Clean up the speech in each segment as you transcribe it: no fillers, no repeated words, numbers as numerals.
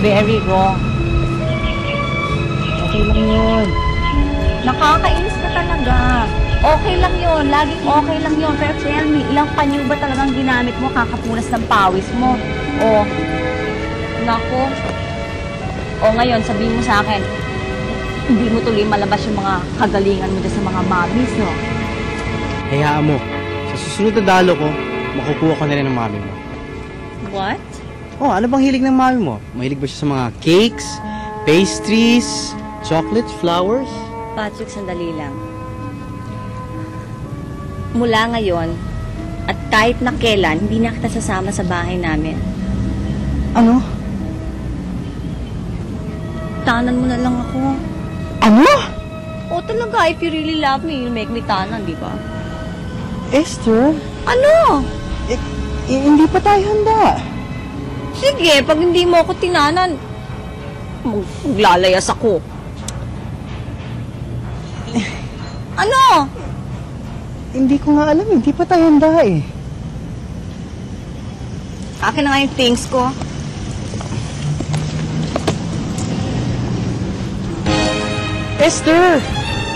very wrong. Okay lang yun. Nakakainis ka talaga. Okay lang yun. Laging okay lang yun. Pero tell me, ilang panyo ba talagang ginamit mo kakapunas ng pawis mo? O, naku. O ngayon, sabihin mo sa akin, hindi mo tuloy malabas yung mga kagalingan mo dyan sa mga mommies, no? Hayaan mo. Sa susunod na dalo ko, makukuha ko na rin ng mami mo. What? Oh, ano bang hilig ng mami mo? Mahilig ba siya sa mga cakes, pastries, chocolates, flowers? Patrick, sandali lang. Mula ngayon, at kahit na kailan, hindi na kita sasama sa bahay namin. Ano? Tanan mo na lang ako. Ano? O talaga, if you really love me, you'll make me tanan, di ba? Esther? Ano? Hindi pa tayo handa. Sige, pag hindi mo ako tinanan, maglalayas ako. Ano? Hindi ko nga alam, hindi pa tayo handa eh. Akin na nga yung things ko. Esther!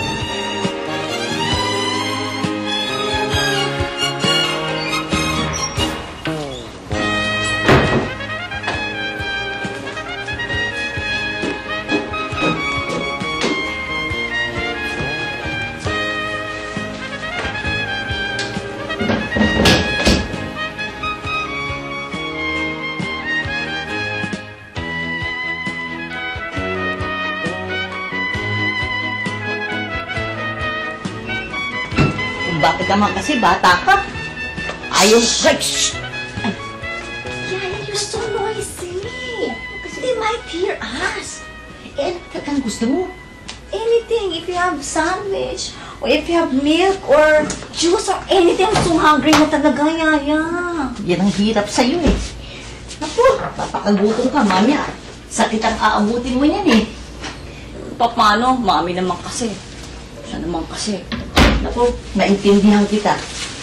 Bakit naman kasi bata ka? Ayaw, shh! Yaya, you're so noisy. They might hear us. Eh, ano gusto mo? Anything, if you have sandwich, or if you have milk, or juice, or anything, I'm so hungry na talaga, Yaya. Yan ang hirap sa'yo eh. Naku, papakagutom ka, mamaya. Sakit ang aabutin mo yan eh. Paano? Mami naman kasi. Siya naman kasi. Naku, naintindihan kita.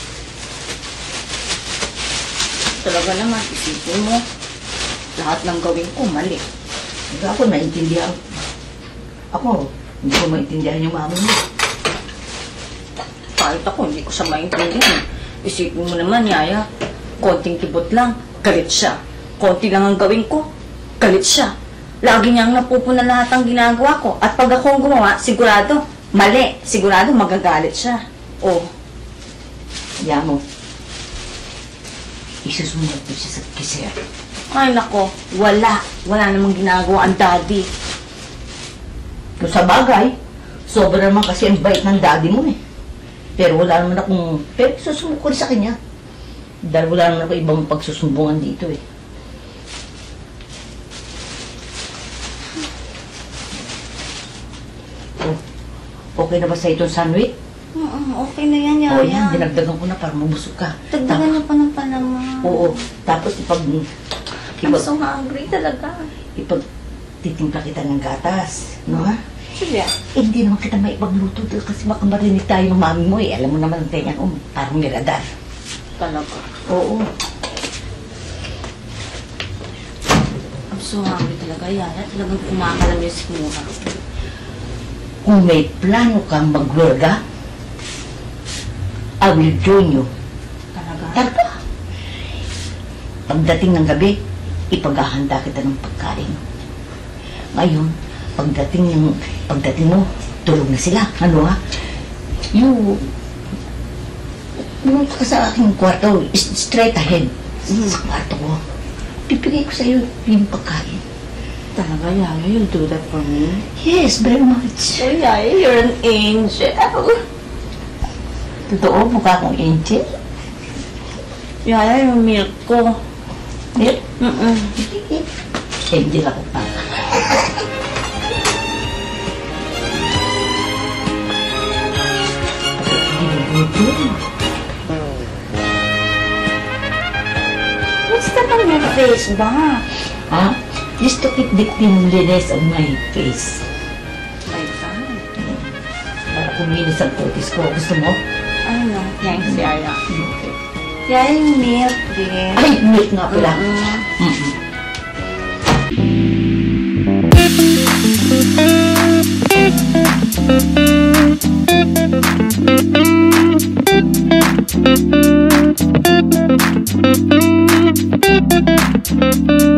Talaga naman, isipin mo. Lahat ng gawin ko, mali. Ako, naintindihan. Ako, hindi ko maintindihan yung mami mo. Kahit ako, hindi ko siya maintindihan. Isipin mo naman, Yaya, konting kibot lang, galit siya. Konti lang ang gawin ko, galit siya. Lagi niyang napupuna lahat ang ginagawa ko. At pag ako ang gumawa, sigurado, mali. Sigurado, magagalit siya. Oh. Kaya mo, isusunod ko siya sa kisir. Ay, nako, wala. Wala namang ginagawa ang daddy. Kung sa bagay, sobra naman kasi ang bait ng daddy mo eh. Pero wala naman akong, pero susumbong ko rin sa kanya. Dahil wala naman ako ibang pagsusumbungan dito eh. Oh, okay na ba sa itong sandwich? Okay na yan, Yaya. Oo yan, dinagdagan ko na para mabusog ka. Dagdagan niyo pa ng palaman. Oo, tapos I'm so hungry talaga. ipagtitimpla kita ng gatas, no ha? Sige. Hindi naman kita may ipagluto dito kasi baka marinig tayo ng mami mo eh. Alam mo naman ang tenga ko, parang miradar. Talaga. Oo. I'm so hungry talaga, Yaya. Talagang kumakalam yung sikmura. Kung may plano kang magwerga, I will join you. Talaga? Talaga. Pagdating ng gabi, ipaghahanda kita ng pagkain. Ngayon, pagdating mo, tulog na sila. Ano ha? Pumunta ka sa aking kwarto, straight ahead. Sa kwarto ko. Pipigay ko sa'yo yung pagkain. Talaga, Yaya, you'll do that for me? Yes, very much. Oh, Yaya, you're an angel. Totoo, mukha akong angel. Yaya, yung milk ko. Milk? Mm-mm. Angel ako pa. What's that on your face ba? Ha? Just to keep the cleanliness of my face. My God. Para kuminis ang kutis ko. Gusto mo? Ay, no. Thanks, Yaya. Okay. Yaya, yung milk, please. Ay, milk nga pala. Mm-mm. Mm-mm. Thank you.